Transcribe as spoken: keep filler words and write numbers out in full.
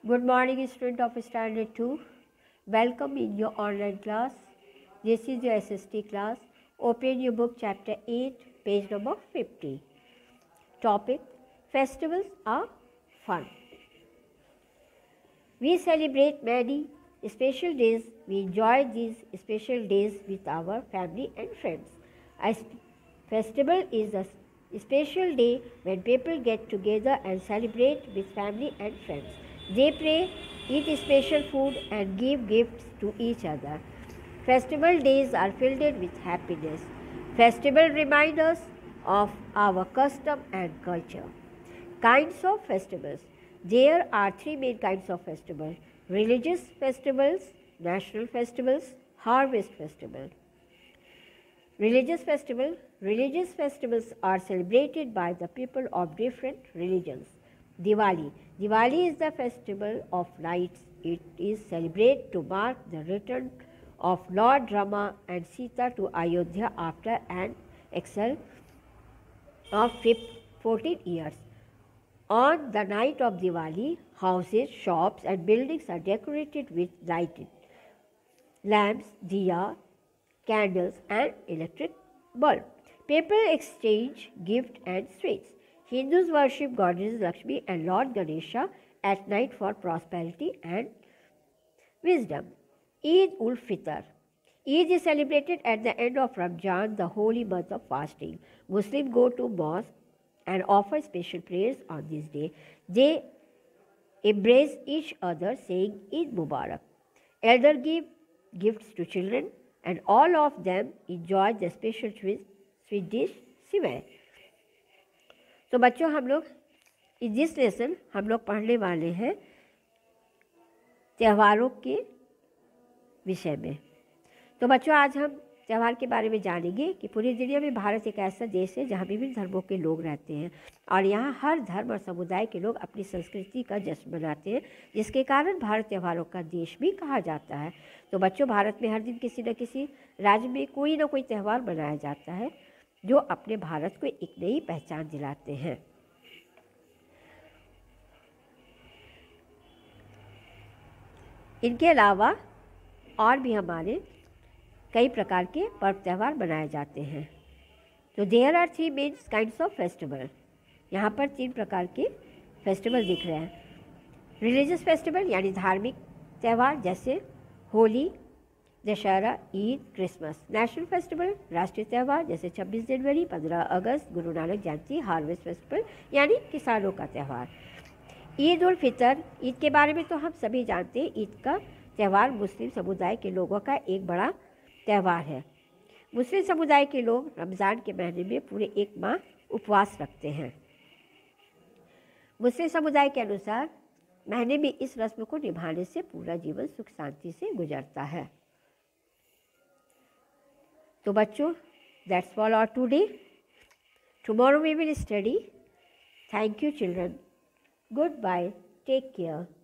Good morning, student of Standard two. Welcome in your online class. This is your S S T class. Open your book, chapter eight, page number fifty. Topic: Festivals are fun. We celebrate many special days. We enjoy these special days with our family and friends. A festival is a special day when people get together and celebrate with family and friends. They pray, eat special food, and give gifts to each other. Festival days are filled with happiness. Festival remind us of our custom and culture. Kinds of festivals. There are three main kinds of festivals: religious festivals, national festivals, harvest festival. Religious festival. Religious festivals are celebrated by the people of different religions. Diwali. Diwali is the festival of lights. It is celebrated to mark the return of Lord Rama and Sita to Ayodhya after an exile of fourteen years. On the night of Diwali, houses, shops and buildings are decorated with lighted lamps, diya, candles and electric bulb. People exchange gifts and sweets. Hindus worship goddess Lakshmi and Lord Ganesha at night for prosperity and wisdom. Eid ul Fitr. Eid is celebrated at the end of Ramzan, the holy month of fasting. Muslims go to mosque and offer special prayers on this day. They embrace each other saying Eid Mubarak. Elders give gifts to children and all of them enjoy the special sweet dish Sivai. तो बच्चों, हम लोग इस this lesson हम लोग पढ़ने वाले हैं त्योहारों के विषय में। तो बच्चों, आज हम त्यौहार के बारे में जानेंगे कि पूरी दुनिया में भारत एक ऐसा देश है जहाँ विभिन्न धर्मों के लोग रहते हैं और यहाँ हर धर्म और समुदाय के लोग अपनी संस्कृति का जश्न मनाते हैं, जिसके कारण भारत त्योहारों का देश भी कहा जाता है। तो बच्चों, भारत में हर दिन किसी न किसी राज्य में कोई ना कोई त्यौहार मनाया जाता है जो अपने भारत को एक नई पहचान दिलाते हैं। इनके अलावा और भी हमारे कई प्रकार के पर्व त्यौहार मनाए जाते हैं। तो there are three main kinds of festival. यहाँ पर तीन प्रकार के फेस्टिवल दिख रहे हैं। रिलीजियस फेस्टिवल यानी धार्मिक त्यौहार जैसे Holi, Dussehra, Eid, Christmas. National festival राष्ट्रीय त्यौहार जैसे छब्बीस जनवरी, पंद्रह अगस्त, गुरु नानक जयंती। हार्वेस्ट फेस्टिवल यानी किसानों का त्यौहार। ईद उल फितर, ईद के बारे में तो हम सभी जानते हैं। ईद का त्यौहार मुस्लिम समुदाय के लोगों का एक बड़ा त्यौहार है। मुस्लिम समुदाय के लोग रमज़ान के महीने में पूरे एक माह उपवास रखते हैं। मुस्लिम समुदाय के अनुसार महीने में इस रस्म को निभाने से पूरा जीवन सुख शांति से गुजरता है। तो बच्चों, that's all our today. Tomorrow we will study. Thank you children. Goodbye, take care.